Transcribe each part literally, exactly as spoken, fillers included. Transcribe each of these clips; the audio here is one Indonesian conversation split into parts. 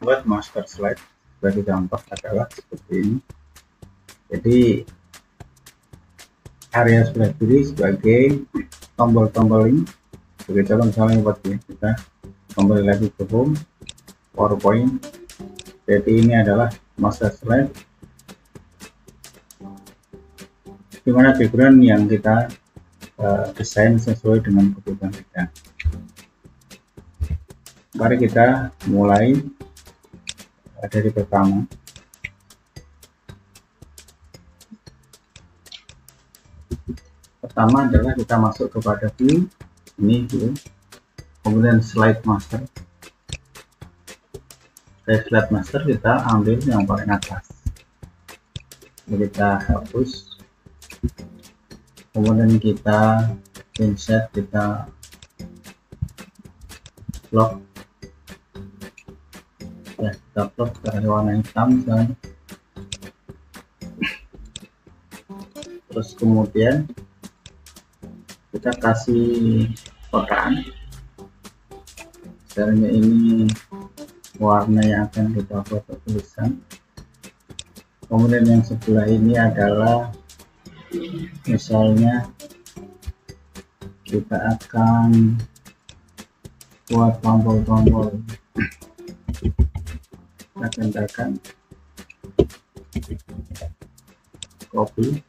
membuat master slide sebagai contoh adalah seperti ini. Jadi area sebelah kiri sebagai tombol-tombol ini, sebagai contoh misalnya buat ya, kita kembali lagi ke home PowerPoint. Jadi ini adalah master slide, dimana background yang kita uh, desain sesuai dengan kebutuhan kita. Mari kita mulai dari pertama. Pertama adalah kita masuk kepada view, ini view, kemudian slide master. Dari slide master kita ambil yang paling atas, jadi kita hapus, kemudian kita insert, kita lock ya, kita plot dari warna hitam misalnya. Terus kemudian kita kasih kotaan, misalnya ini warna yang akan kita foto tulisan. Kemudian yang sebelah ini adalah misalnya kita akan buat tombol-tombol, kita gandakan, copy,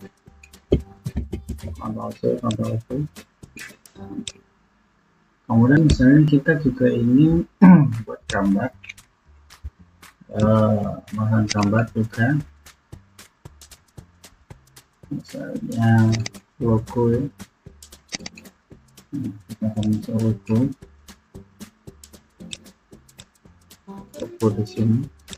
Ctrl C, Ctrl V. Kemudian misalnya kita juga ini buat gambar, uh, bahan gambar juga, misalnya logo ya. Kita akan masuk logo, logo di sini.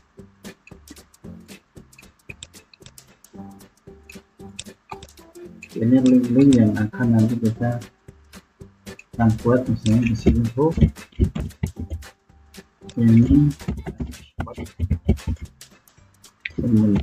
Ini link-link yang akan nanti kita akan buat, misalnya di sini oh ini temen.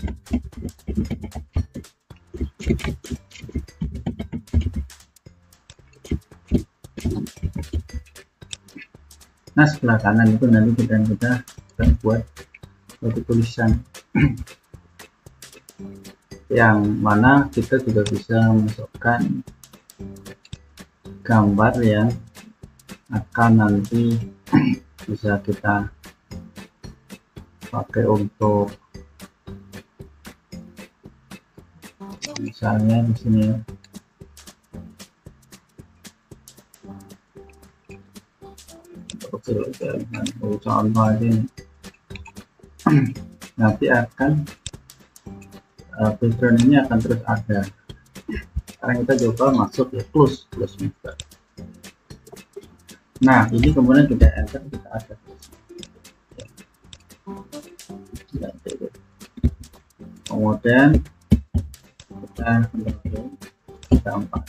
Nah sebelah kanan itu nanti kita kita akan buat suatu tulisan yang mana kita juga bisa masukkan gambar yang akan nanti bisa kita pakai untuk misalnya di sini untuk contoh ini nanti akan uh, background ini akan terus ada. Sekarang kita coba masuk ya, close close master. Nah ini kemudian kita enter, kita ada kemudian kita kita empat.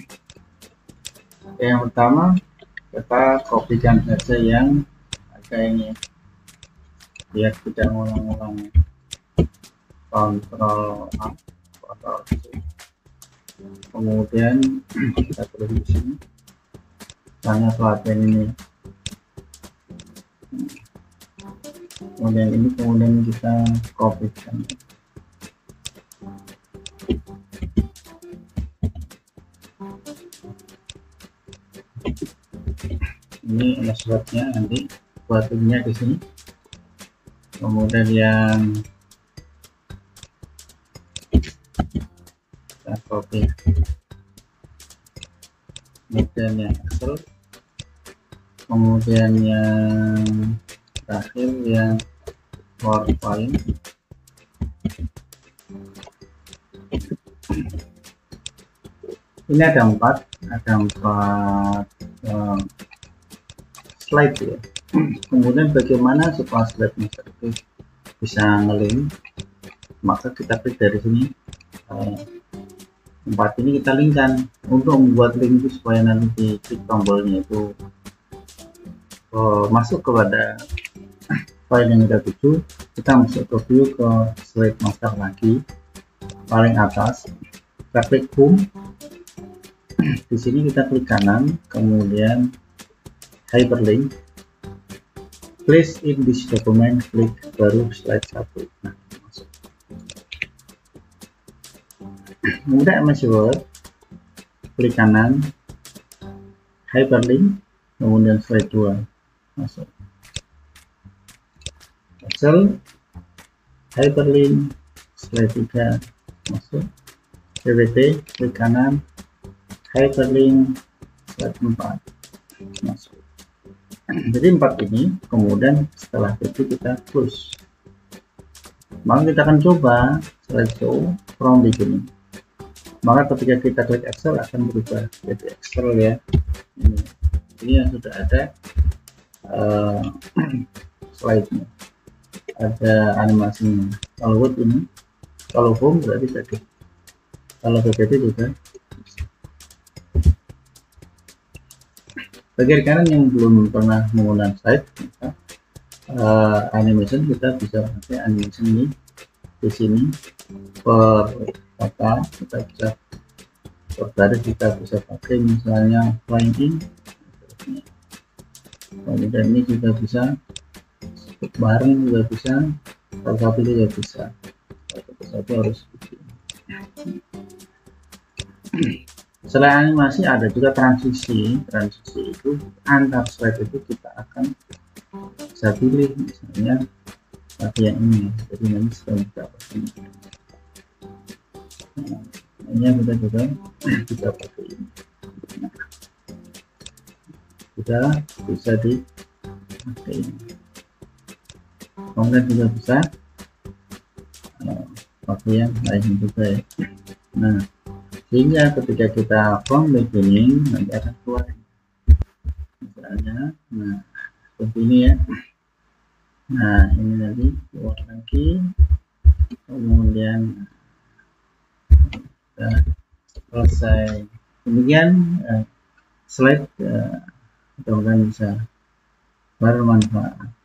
Yang pertama kita kopikan saja yang kayaknya biar tidak ngulang-ngulang. Kontrol A, Kontrol C. Kemudian kita tulis di sini misalnya pelatihan ini, kemudian ini kemudian kita kopikan. Ini ada slide-nya, nanti buat linknya di sini. Kemudian yang kita copy, kemudian yang Excel, kemudian yang terakhir yang PowerPoint. Ini ada empat, ada empat um, slide ya. Kemudian bagaimana supaya slide master itu bisa ngelink, maka kita klik dari sini uh, empat ini kita linkkan. Untuk membuat link itu supaya nanti di klik tombolnya itu uh, masuk kepada file yang kita tuju, kita masuk ke view, ke slide master lagi, paling atas kita klik home. Di sini kita klik kanan, kemudian hyperlink. Place in this document, klik baru slide satu. Nah, masuk. Kemudian M S Word, klik kanan, hyperlink, kemudian slide dua, masuk. Excel, hyperlink, slide tiga, masuk. P P T, klik kanan, hyperlink, slide empat, masuk. Jadi empat ini, kemudian setelah itu kita close. Maka kita akan coba slideshow from beginning. Maka ketika kita klik Excel akan berubah jadi Excel ya. Ini, ini yang sudah ada uh, slide-nya, ada animasinya. Kalau Word ini, kalau home berarti tadi, kalau P P T juga. Bagian kanan yang belum pernah menggunakan slide, maka, uh, animation kita bisa pakai animation ini di sini per kata, kita bisa per baris, kita bisa pakai misalnya flying in, kemudian ini juga bisa bareng juga bisa, salah satu juga bisa, satu satu harus bikin. Selain animasi ada juga transisi. Transisi itu antar slide itu kita akan bisa pilih, misalnya pakai yang ini. Jadi nanti setelah kita pakai ini, nah, ini kita juga bisa pakai ini. Nah, kita bisa dipakai ini. Kemudian juga bisa uh, pakai yang lain juga ya. Nah, sehingga ketika kita from beginning nanti akan keluar misalnya, nah seperti ini ya. Nah ini nanti keluar lagi, kemudian kita selesai. Demikian uh, slide, uh, mudah-mudahan bisa bermanfaat.